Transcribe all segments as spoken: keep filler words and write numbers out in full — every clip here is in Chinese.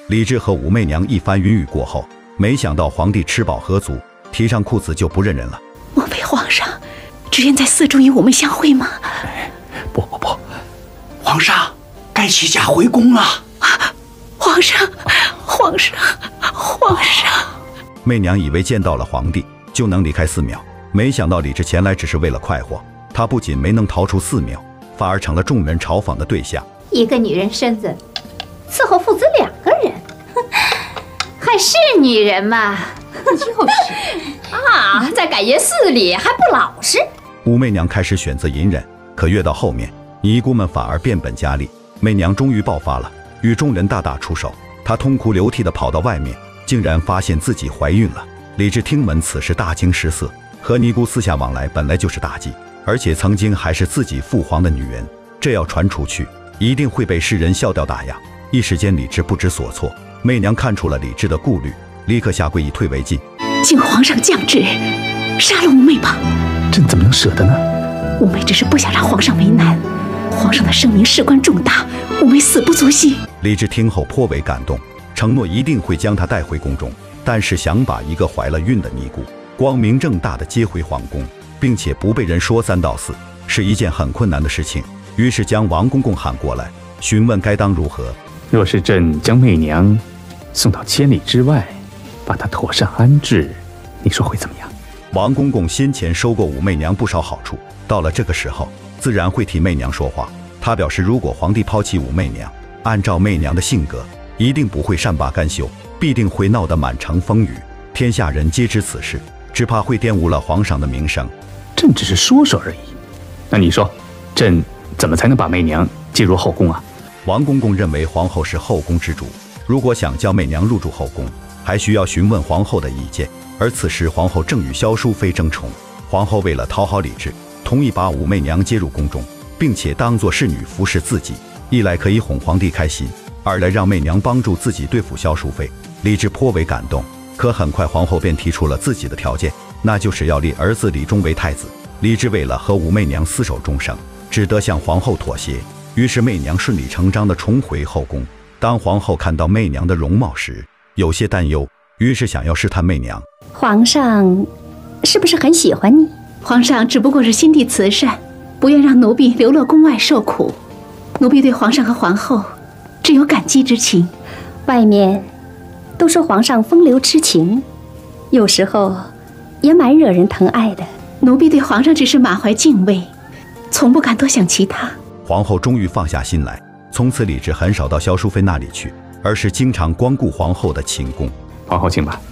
李治和武媚娘一番云雨过后，没想到皇帝吃饱喝足，提上裤子就不认人了。 莫非皇上只愿在寺中与我们相会吗？ 哎，不不不，皇上该起驾回宫了。 啊！皇上，皇上，皇上！ 媚娘以为见到了皇帝就能离开寺庙，没想到李治前来只是为了快活。他不仅没能逃出寺庙，反而成了众人嘲讽的对象。 一个女人身子伺候父子两个人，还是女人吗？就是啊，在改爷寺里还不老实。 武媚娘开始选择隐忍，可越到后面，尼姑们反而变本加厉。媚娘终于爆发了，与众人大打出手。她痛哭流涕地跑到外面，竟然发现自己怀孕了。李治听闻此事大惊失色，和尼姑私下往来本来就是大忌，而且曾经还是自己父皇的女人，这要传出去，一定会被世人笑掉大牙。一时间李治不知所措。媚娘看出了李治的顾虑，立刻下跪以退为进， 请皇上降旨，杀了武媚吧。 朕怎么能舍得呢？ 武媚只是不想让皇上为难，皇上的声名事关重大，武媚死不足惜。 李治听后颇为感动，承诺一定会将她带回宫中，但是想把一个怀了孕的尼姑光明正大的接回皇宫，并且不被人说三道四，是一件很困难的事情。于是将王公公喊过来，询问该当如何。 若是朕将媚娘送到千里之外，把她妥善安置，你说会怎么样？ 王公公先前收过武媚娘不少好处，到了这个时候自然会替媚娘说话。他表示，如果皇帝抛弃武媚娘，按照媚娘的性格，一定不会善罢甘休，必定会闹得满城风雨，天下人皆知此事，只怕会玷污了皇上的名声。 朕只是说说而已。那你说，朕怎么才能把媚娘接入后宫啊？ 王公公认为皇后是后宫之主，如果想叫媚娘入住后宫，还需要询问皇后的意见。而此时皇后正与萧淑妃争宠，皇后为了讨好李治，同意把武媚娘接入宫中，并且当作侍女服侍自己，一来可以哄皇帝开心，二来让媚娘帮助自己对付萧淑妃。李治颇为感动，可很快皇后便提出了自己的条件，那就是要立儿子李忠为太子。李治为了和武媚娘厮守终生，只得向皇后妥协。于是媚娘顺理成章地重回后宫。当皇后看到媚娘的容貌时，有些担忧，于是想要试探媚娘。 皇上是不是很喜欢你？ 皇上只不过是心地慈善，不愿让奴婢流落宫外受苦。奴婢对皇上和皇后只有感激之情。 外面都说皇上风流痴情，有时候也蛮惹人疼爱的。 奴婢对皇上只是满怀敬畏，从不敢多想其他。 皇后终于放下心来，从此李治很少到萧淑妃那里去，而是经常光顾皇后的寝宫。 皇后请吧，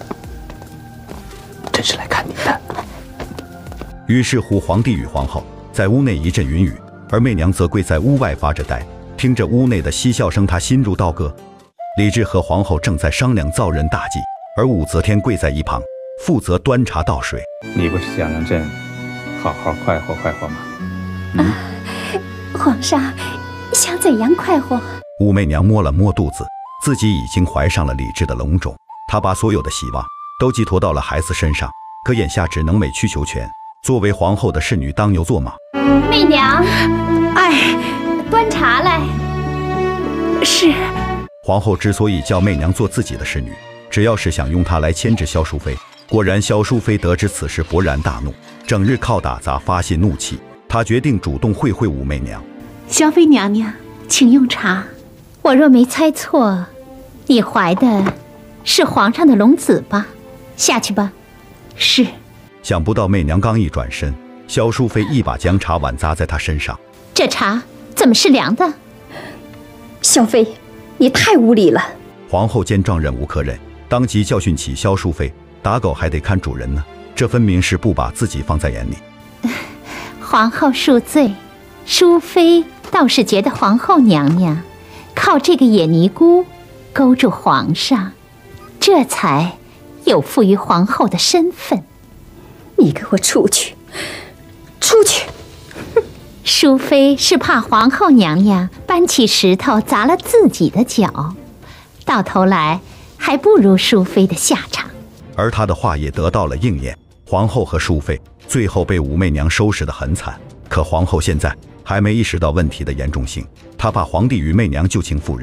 朕是来看你的。 于是乎，皇帝与皇后在屋内一阵云雨，而媚娘则跪在屋外发着呆，听着屋内的嬉笑声，她心如刀割。李治和皇后正在商量造人大计，而武则天跪在一旁，负责端茶倒水。 你不是想让朕好好快活快活吗？嗯， 啊，皇上想怎样快活？ 武媚娘摸了摸肚子，自己已经怀上了李治的龙种，她把所有的希望都寄托到了孩子身上，可眼下只能委曲求全。作为皇后的侍女当牛做马。 媚娘， 哎， 端茶来。 是。 皇后之所以叫媚娘做自己的侍女，只要是想用她来牵制萧淑妃。果然萧淑妃得知此事勃然大怒，整日靠打杂发泄怒气。她决定主动会会武媚娘。 萧妃娘娘，请用茶。 我若没猜错，你怀的是皇上的龙子吧？下去吧。 是。 想不到媚娘刚一转身，萧淑妃一把将茶碗砸在她身上。 这茶怎么是凉的？ 萧妃，你太无礼了！ 皇后见状忍无可忍，当即教训起萧淑妃：打狗还得看主人呢，这分明是不把自己放在眼里。 皇后恕罪，淑妃倒是觉得皇后娘娘靠这个野尼姑勾住皇上，这才有负于皇后的身份。 你给我出去！出去！ 淑妃是怕皇后娘娘搬起石头砸了自己的脚，到头来还不如淑妃的下场。 而她的话也得到了应验，皇后和淑妃最后被武媚娘收拾得很惨。可皇后现在还没意识到问题的严重性，她怕皇帝与媚娘旧情复燃，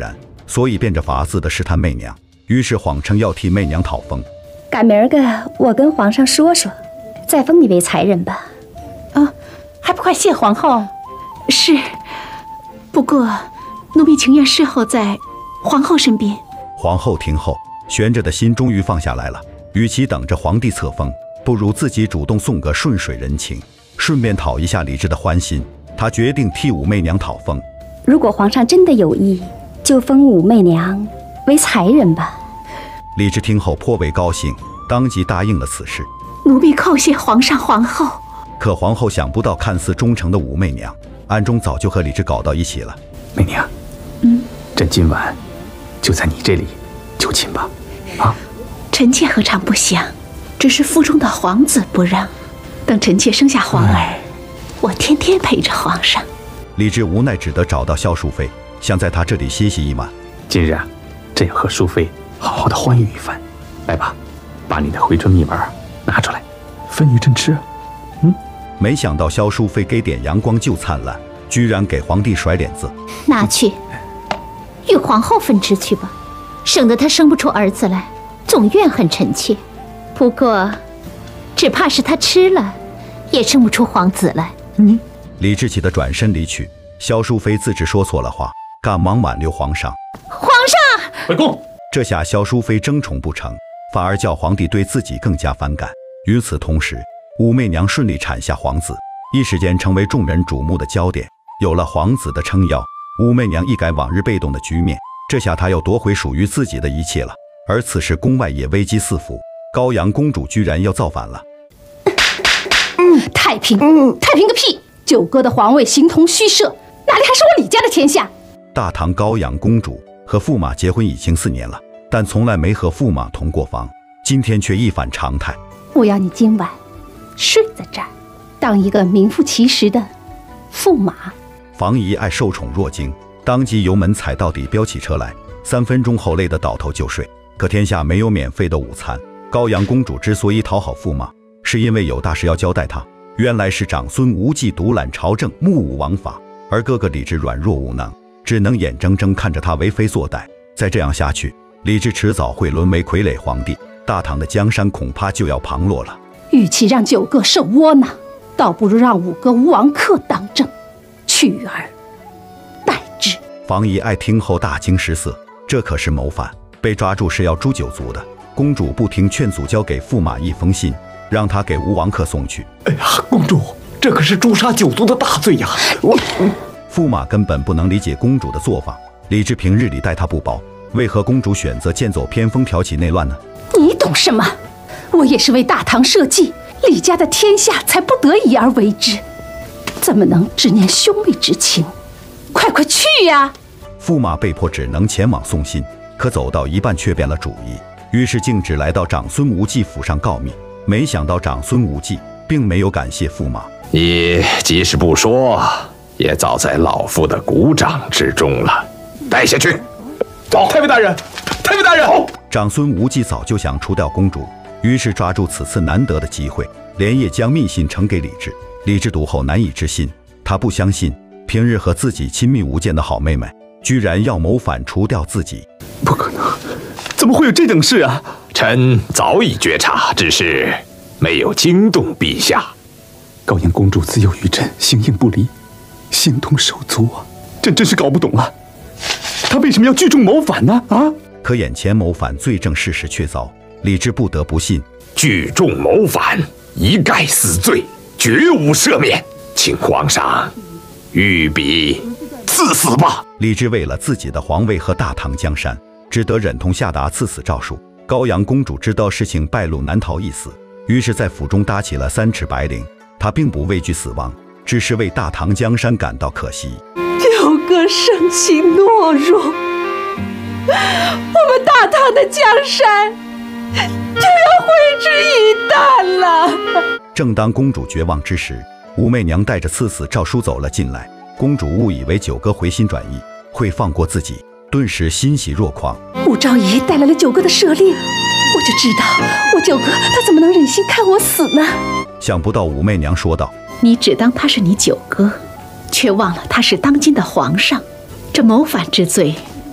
所以变着法子的试探媚娘，于是谎称要替媚娘讨封。 赶明儿个我跟皇上说说，再封你为才人吧。 啊，还不快谢皇后？是，不过奴婢情愿侍候在皇后身边。 皇后听后，悬着的心终于放下来了。与其等着皇帝册封，不如自己主动送个顺水人情，顺便讨一下李治的欢心。他决定替武媚娘讨封。 如果皇上真的有意，就封武媚娘为才人吧。 李治听后颇为高兴，当即答应了此事。 奴婢叩谢皇上皇后。 可皇后想不到，看似忠诚的武媚娘，暗中早就和李治搞到一起了。 媚娘， 嗯， 朕今晚就在你这里就寝吧。啊， 臣妾何尝不想，只是腹中的皇子不让。等臣妾生下皇儿，我天天陪着皇上。 李治无奈只得找到萧淑妃，想在她这里歇息一晚。 今日啊，朕要和淑妃好好的欢愉一番。来吧，把你的回春蜜丸拿出来，分与朕吃。嗯， 没想到萧淑妃给点阳光就灿烂，居然给皇帝甩脸子。 拿去，与皇后分吃去吧，省得她生不出儿子来，总怨恨臣妾。不过，只怕是她吃了，也生不出皇子来。 你。 李治气得转身离去，萧淑妃自知说错了话，赶忙挽留皇上。 皇上， 回宫。 这下萧淑妃争宠不成，反而叫皇帝对自己更加反感。与此同时，武媚娘顺利产下皇子，一时间成为众人瞩目的焦点。有了皇子的撑腰，武媚娘一改往日被动的局面，这下她要夺回属于自己的一切了。而此时宫外也危机四伏，高阳公主居然要造反了。 嗯，太平，嗯，太平个屁！九哥的皇位形同虚设，哪里还是我李家的天下？ 大唐高阳公主和驸马结婚已经四年了，但从来没和驸马同过房，今天却一反常态。 我要你今晚睡在这儿，当一个名副其实的驸马。 房遗爱受宠若惊，当即油门踩到底，飙起车来，三分钟后累得倒头就睡。可天下没有免费的午餐，高阳公主之所以讨好驸马，是因为有大事要交代他。原来是长孙无忌独揽朝政，目无王法，而哥哥李治软弱无能，只能眼睁睁看着他为非作歹。再这样下去，李治迟早会沦为傀儡皇帝，大唐的江山恐怕就要旁落了。 与其让九哥受窝囊，倒不如让五哥吴王克当政，取而代之。 房遗爱听后大惊失色，这可是谋反，被抓住是要诛九族的。公主不听劝阻，交给驸马一封信，让他给吴王克送去。 哎呀，公主，这可是诛杀九族的大罪呀！我驸马根本不能理解公主的做法。李治平日里待她不薄，为何公主选择剑走偏锋，挑起内乱呢？ 你懂什么？我也是为大唐社稷、李家的天下才不得已而为之，怎么能只念兄妹之情？快快去呀！ 驸马被迫只能前往送信，可走到一半却变了主意，于是径直来到长孙无忌府上告密。没想到长孙无忌并没有感谢驸马， 你即使不说，也早在老夫的鼓掌之中了。带下去。走，太尉大人，太尉大人。好。 长孙无忌早就想除掉公主，于是抓住此次难得的机会，连夜将密信呈给李治。李治读后难以置信，他不相信平日和自己亲密无间的好妹妹，居然要谋反除掉自己。 不可能，怎么会有这等事啊？ 臣早已觉察，只是没有惊动陛下。 高阳公主自幼与朕形影不离，形同手足啊！朕真是搞不懂了，她为什么要聚众谋反呢？啊！ 可眼前谋反罪证事实确凿，李治不得不信。 聚众谋反，一概死罪，绝无赦免，请皇上御笔赐死吧。 李治为了自己的皇位和大唐江山，只得忍痛下达赐死诏书。高阳公主知道事情败露，难逃一死，于是在府中搭起了三尺白绫。她并不畏惧死亡，只是为大唐江山感到可惜。 九哥生性懦弱，我们大唐的江山就要毁之一旦了。 正当公主绝望之时，武媚娘带着赐死诏书走了进来。公主误以为九哥回心转意，会放过自己，顿时欣喜若狂。 武昭仪带来了九哥的赦令，我就知道我九哥他怎么能忍心看我死呢？ 想不到武媚娘说道：“ 你只当他是你九哥，却忘了他是当今的皇上。这谋反之罪，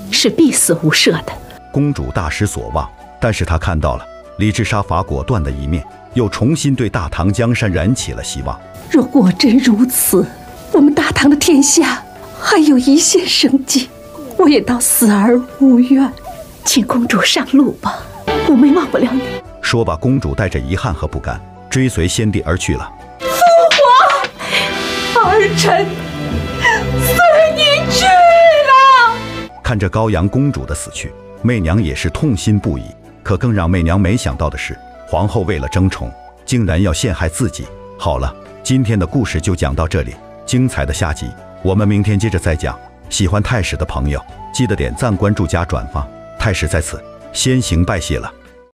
是必死无赦的。 公主大失所望，但是她看到了李治杀伐果断的一面，又重新对大唐江山燃起了希望。 若果真如此，我们大唐的天下还有一线生机，我也到死而无怨。 请公主上路吧，五妹忘不了你。 说罢，公主带着遗憾和不甘，追随先帝而去了。 父皇，儿臣随你去了。 看着高阳公主的死去，媚娘也是痛心不已。可更让媚娘没想到的是，皇后为了争宠，竟然要陷害自己。好了，今天的故事就讲到这里，精彩的下集我们明天接着再讲。喜欢太史的朋友，记得点赞、关注加转发。太史在此先行拜谢了。